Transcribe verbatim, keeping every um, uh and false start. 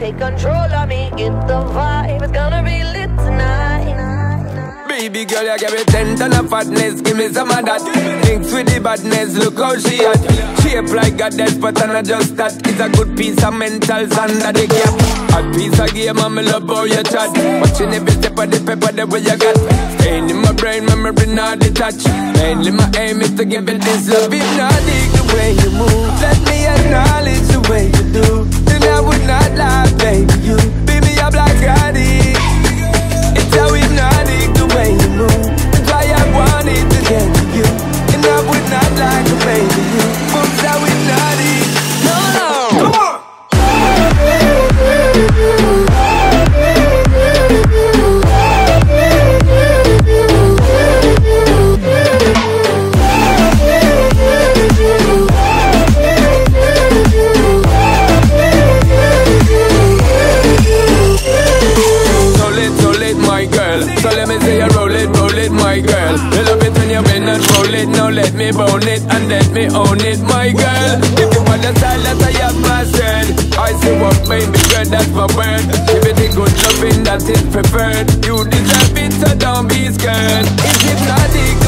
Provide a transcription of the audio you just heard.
take control of me. Get the vibe, it's gonna be lit tonight. Baby girl, you give me ten ton of fatness, give me some of that. Thinks with the badness, look how she at. Shape like a death, but I'm not just that. It's a good piece of mentals under the cap. A piece of game, I'm love how you chat. Watching every step of the pepper, the way you got. Staying in my brain, memory not detached. Mainly my aim is to give it this love. If not dig the way you move, let me acknowledge the way you do. Then I would not lie, baby, you beat me up like Gotti. It's how hypnotic the way you move. That's why I wanted to get to you. And I would not like to baby you. Moves how hypnotic. No, no. Come on. So let me say you roll it, roll it, my girl. You love it when you bend and roll it. Now let me bone it and let me own it, my girl. If you want the style that I have mastered, I say what made me good, that's my word. Give it a good loving that is preferred. You deserve it, so don't be scared. It's hypnotic.